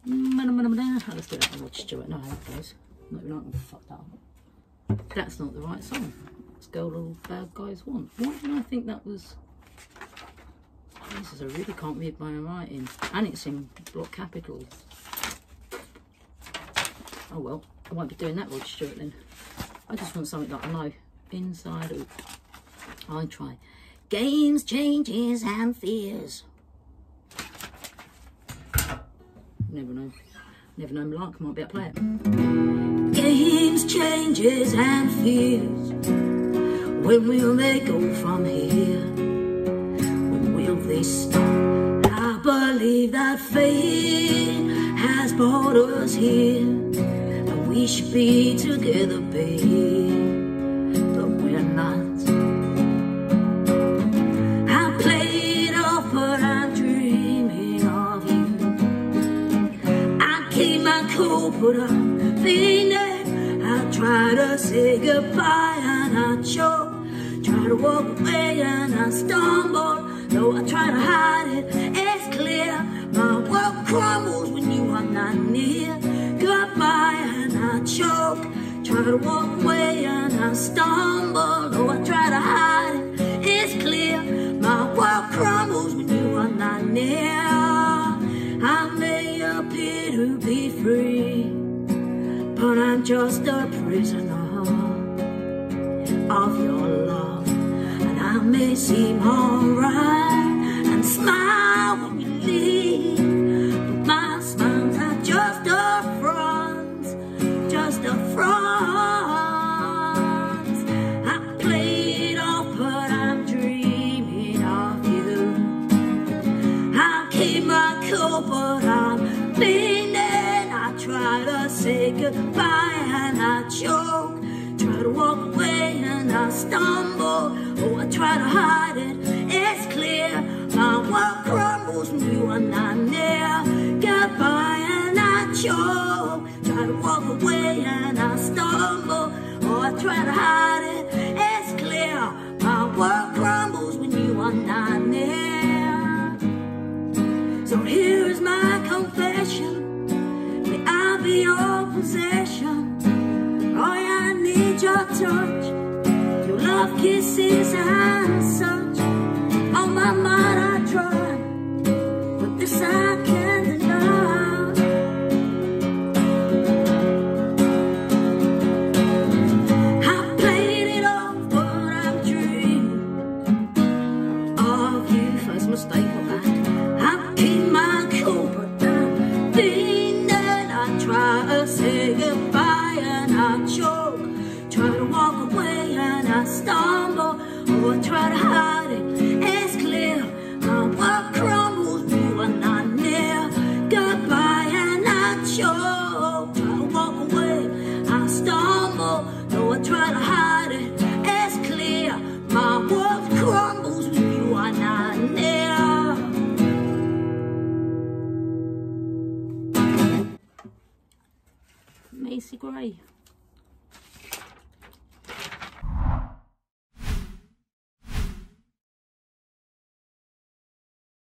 Let's do that on Rod Stewart. No, that goes. Not even I can fuck that up. That's not the right song. That's Girl All Bad Guys Want. Why did I think that was... Jesus, I really can't read my own writing. And it's in block capitals. Oh well, I won't be doing that Rod Stewart then. I just want something that I know. Inside out. I try. Games, changes and fears. Never know. Never know my luck. Might be able to play it. Games, changes and fears. When will they go from here? When will they stop? I believe that fate has brought us here. And we should be together, babe. But we're not. I played off, but I'm dreaming of you. I keep my cool, but I'm feeling. I try to say goodbye and I choke. Try to walk away and I stumble. Though I try to hide it, it's clear. My world crumbles when you are not near. Goodbye and I choke. Try to walk away and I stumble. Though I try to hide it, it's clear. My world crumbles when you are not near. I may appear to be free, but I'm just a prisoner of your love. And I may seem alright and smile when you leave, but my smiles are just a front, just a front. I play it off, but I'm dreaming of you. I keep my cool, but I'm leaning. I try to say goodbye and I choke. Try to walk away and I stumble. Oh, I try to hide it, it's clear. My world crumbles when you are not near. Goodbye and I choke. Try to walk away and I stumble. Oh, I try to hide it, it's clear. My world crumbles when you are not near. So here is my confession. May I be your possession. Oh yeah, I need your touch, your love, kisses and such. On my mind I try, but this I can't deny. I played it off, but I'm dreaming of you. First mistake of that. I keep my cool, but I'm feeling. I try to say goodbye and I choke. Try to walk away and I stumble. Oh, I try to hide it, it's clear. My world crumbles, you are not near. Goodbye and I choke. Try to walk away, I stumble. Though I try to hide it, it's clear. My world crumbles when you are not near. Macy Gray.